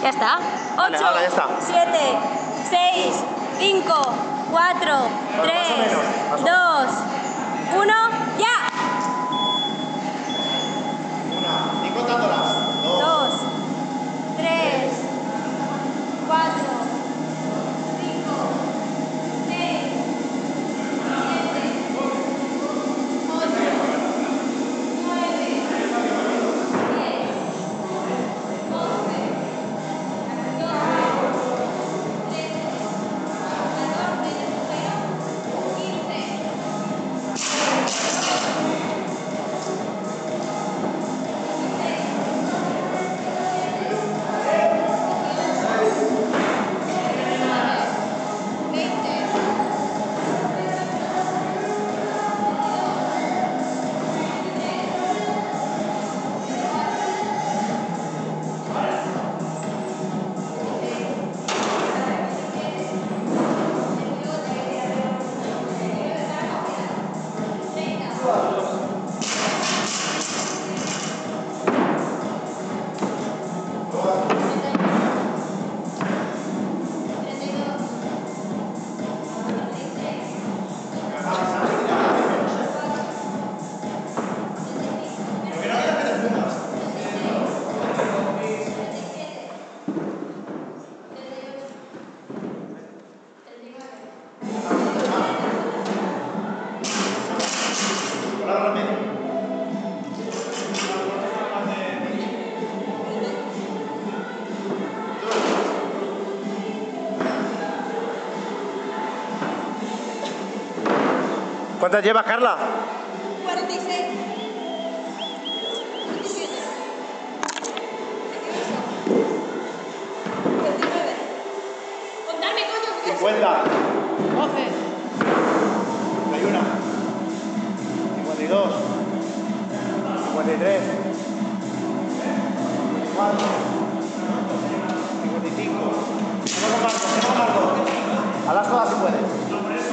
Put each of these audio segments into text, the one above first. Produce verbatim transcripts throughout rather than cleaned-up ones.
Ya está. Vale, ocho, ahora ya está. siete, seis, cinco, cuatro, tres, dos, uno, ¡ya! Una, y contándolas. Dos, dos, tres, cuatro, cinco, seis, siete, ocho, nueve, diez, once, ¿cuántas llevas, Carla? cuarenta y seis. veintinueve. Contarme, coño. cincuenta. doce. cincuenta y uno. cincuenta y dos. cincuenta y tres. cincuenta y cuatro. cincuenta y cinco. Tengo Marco, tengo Marco. A las todas si puedes.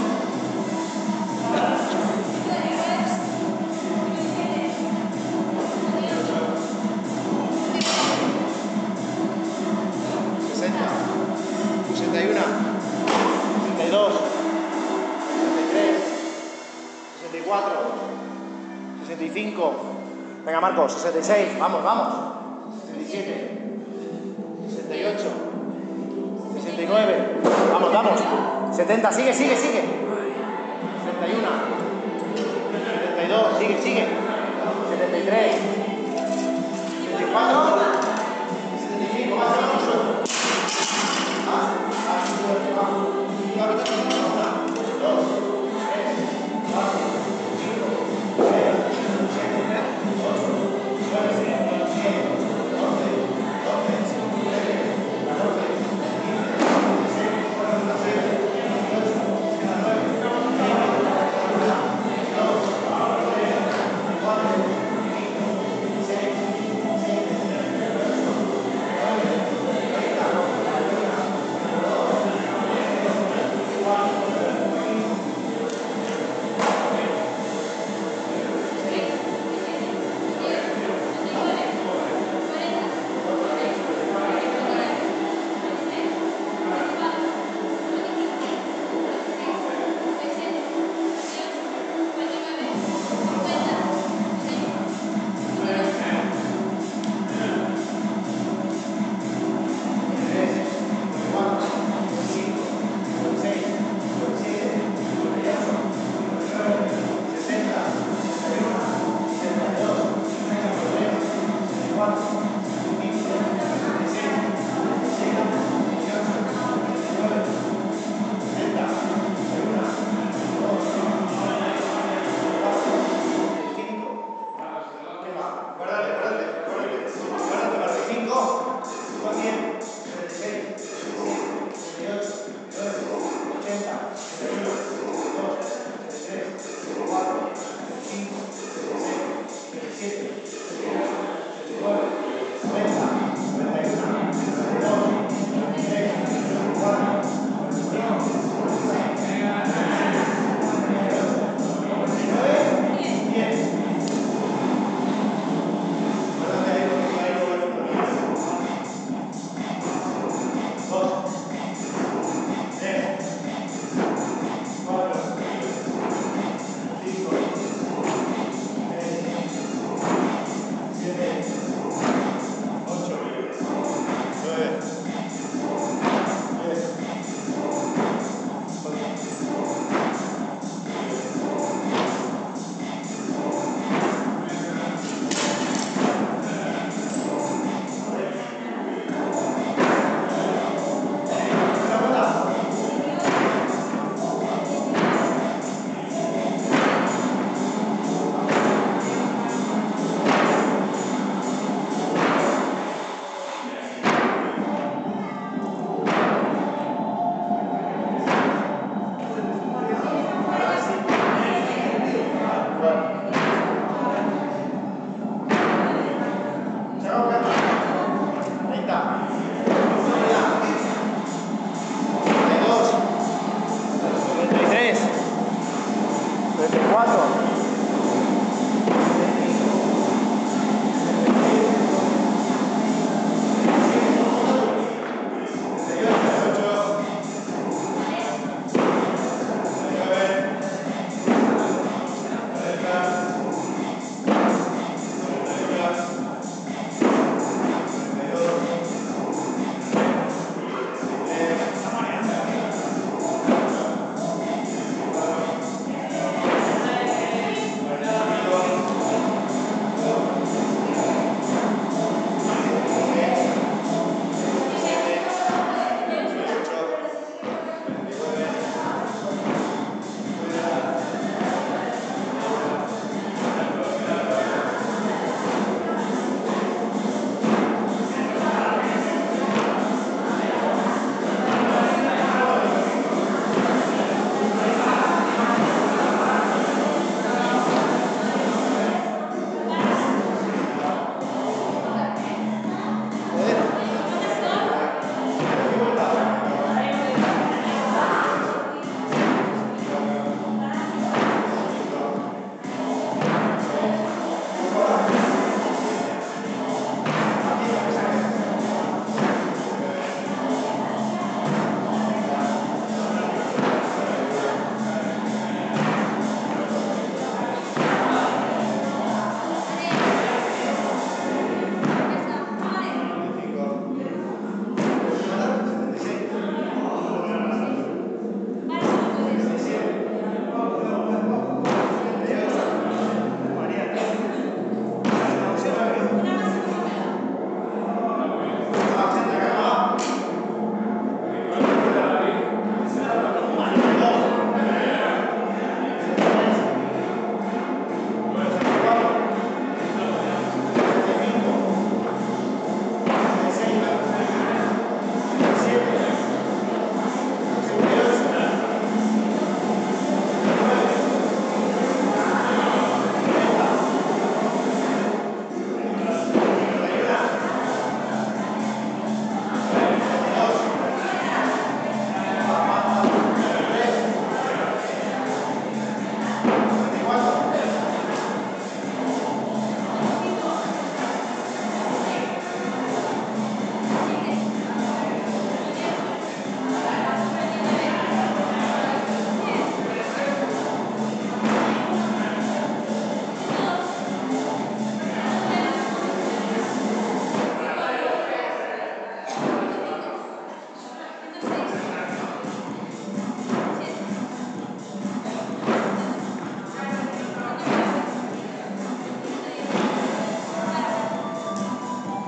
sesenta. sesenta y uno. sesenta y dos. sesenta y tres. sesenta y cuatro. sesenta y cinco. Venga, Marco, sesenta y seis. Vamos, vamos. sesenta y siete. sesenta y ocho. sesenta y nueve. Vamos, vamos. setenta. Sigue, sigue, sigue. setenta y uno. setenta y dos. Sigue, sigue. setenta y tres. setenta y cuatro. setenta y cinco. Más, vamos.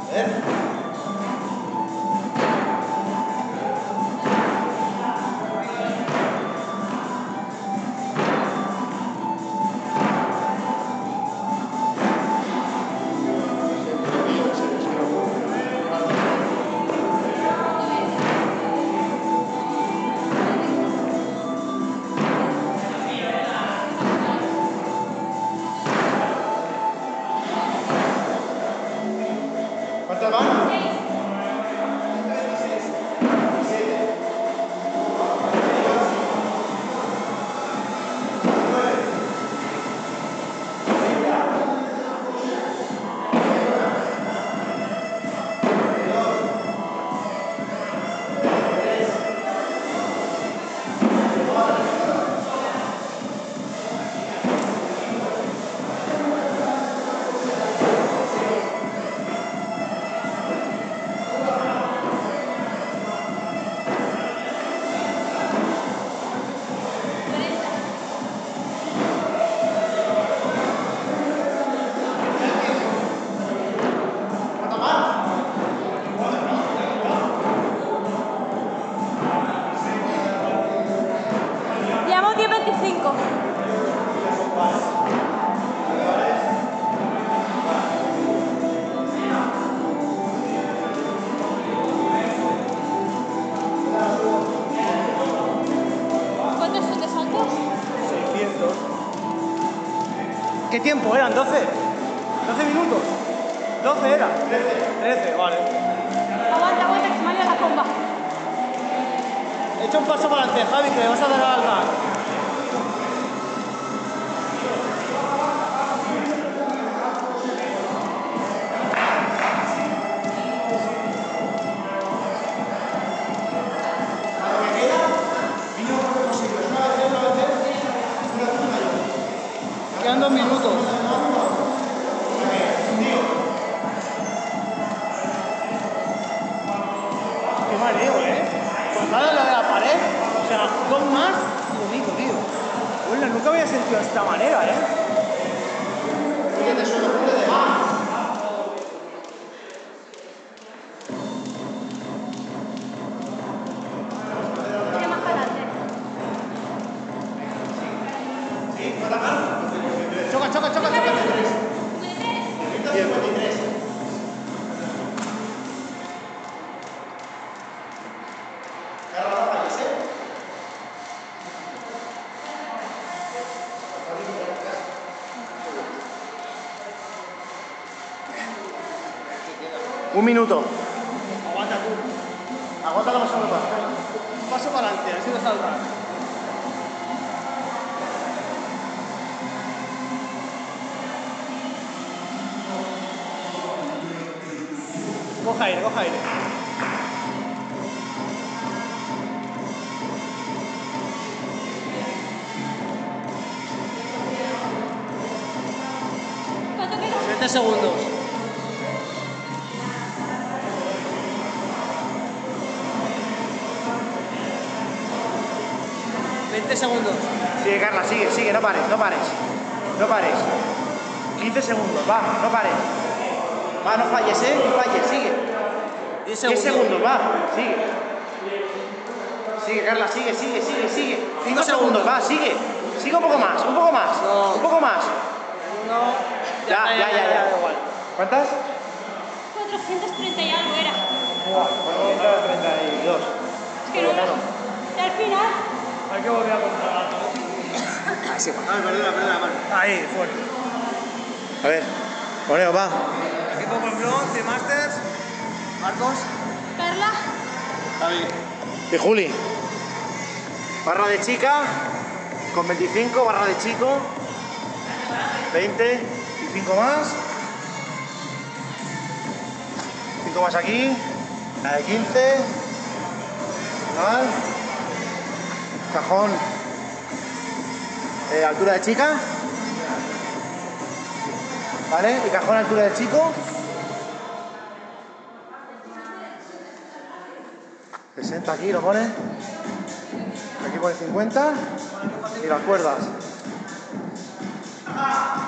¿Cuántas van? Llevamos diez veinticinco. ¿Cuántos son de saltos? seiscientos. ¿Qué tiempo eran? ¿doce? ¿doce minutos? ¿doce era? trece. trece, vale. Aguanta, aguanta, que se me ha ido la comba. Echa un paso para adelante, Javi, que le vas a dar al gas. Quedan dos minutos. Qué mareo, ¿eh? Pues nada, la de la pared. O sea, dos más y bonito, tío. Bueno, nunca había sentido de esta manera, ¿eh? Oye, te suelo poner de más. Tiene más para adelante. Choca, choca, choca, choca. diez, veintitrés. Carla, no falles, ¿eh? Un minuto. Aguanta tú. Aguanta la más sobre más. Un paso para adelante, así lo salvas. Coja aire, coja aire. ¿Cuánto queda? siete segundos. veinte segundos. Sigue, Carla, sigue, sigue, no pares, no pares. No pares. quince segundos, va, no pares. Va, no falles, ¿eh? No falles, sigue. diez diez segundos. segundos, va, sigue. Sigue, Carla, sigue, sigue, sigue, sigue. cinco segundos. segundos, va, sigue. Sigue un poco más, un poco más. No. Un poco más. No. Ya, ya, ya, ya. da igual. ¿Cuántas? cuatrocientos treinta y algo era. cuatrocientos treinta y dos. Es que no. Y al final. Hay que volver a controlar. Ahí sí, Ah, perdona, perdona, mano. Ahí, fuerte. A ver, poneo, va. Equipo Pamplón, de Masters. Marcos. Carla. Javi. Y Juli. Barra de chica con veinticinco, barra de chico. veinte y cinco más. cinco más aquí. La de quince. Final. Cajón. Eh, altura de chica. ¿Vale? Y cajón altura de chico. sesenta aquí lo pone. Aquí pone cincuenta. Y las cuerdas.